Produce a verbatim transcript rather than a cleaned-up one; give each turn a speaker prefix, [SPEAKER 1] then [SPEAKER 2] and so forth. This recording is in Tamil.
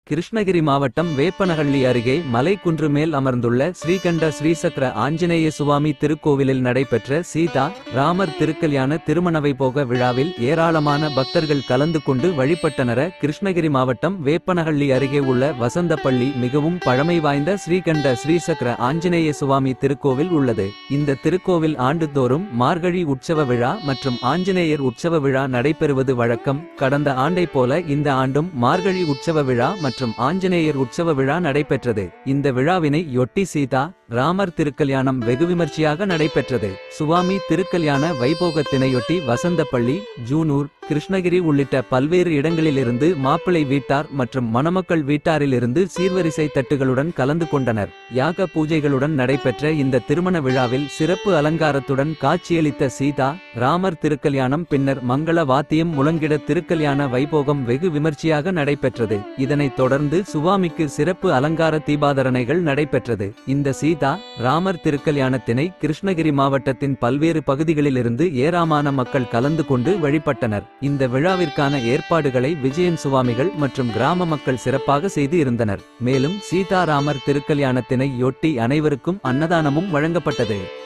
[SPEAKER 1] கிருஷ்ணகிரி மாவட்டம் வேப்பனஹள்ளி அருகே மலைக்குன்று மேல் அமர்ந்துள்ள ஸ்ரீகண்ட ஸ்ரீசக்கர ஆஞ்சநேய சுவாமி திருக்கோவிலில் நடைபெற்ற சீதா ராமர் திருக்கல்யாண திருமண வைபோக விழாவில் ஏராளமான பக்தர்கள் கலந்து கொண்டு வழிபட்டனர். கிருஷ்ணகிரி மாவட்டம் வேப்பனஹள்ளி அருகே உள்ள வசந்தப்பள்ளி மிகவும் பழமை வாய்ந்த ஸ்ரீகண்ட ஸ்ரீசக்கர ஆஞ்சநேய சுவாமி திருக்கோவில் உள்ளது. இந்த திருக்கோவில் ஆண்டுதோறும் மார்கழி உற்சவ விழா மற்றும் ஆஞ்சநேயர் உற்சவ விழா நடைபெறுவது வழக்கம். கடந்த ஆண்டை போல இந்த ஆண்டும் மார்கழி உற்சவ விழா மற்றும் ஆஞ்சநேயர் உற்சவ விழா நடைபெற்றது. இந்த விழாவினை யொட்டி சீதா ராமர் திருக்கல்யாணம் வெகு விமர்சையாக நடைபெற்றது. சுவாமி திருக்கல்யாண வைபோகத்தினையொட்டி வசந்தப்பள்ளி, ஜூனூர், கிருஷ்ணகிரி உள்ளிட்ட பல்வேறு இடங்களிலிருந்து மாப்பிள்ளை வீட்டார் மற்றும் மணமக்கள் வீட்டாரிலிருந்து சீர்வரிசை தட்டுகளுடன் கலந்து கொண்டனர். யாக பூஜைகளுடன் நடைபெற்ற இந்த திருமண விழாவில் சிறப்பு அலங்காரத்துடன் காட்சியளித்த சீதா ராமர் திருக்கல்யாணம் பின்னர் மங்கள வாத்தியம் முழங்கிட திருக்கல்யாண வைபோகம் வெகு விமர்சையாக நடைபெற்றது. இதனைத் தொடர்ந்து சுவாமிக்கு சிறப்பு அலங்கார தீபாதரணைகள் நடைபெற்றது. இந்த சீதா ராமர் திருக்கல்யாணத்தினை கிருஷ்ணகிரி மாவட்டத்தின் பல்வேறு பகுதிகளிலிருந்து ஏராளமான மக்கள் கலந்து கொண்டு வழிபட்டனர். இந்த விழாவிற்கான ஏற்பாடுகளை விஜயன் சுவாமிகள் மற்றும் கிராம மக்கள் சிறப்பாக செய்து இருந்தனர். மேலும் சீதாராமர் திருக்கல்யாணத்தினை யொட்டி அனைவருக்கும் அன்னதானமும் வழங்கப்பட்டது.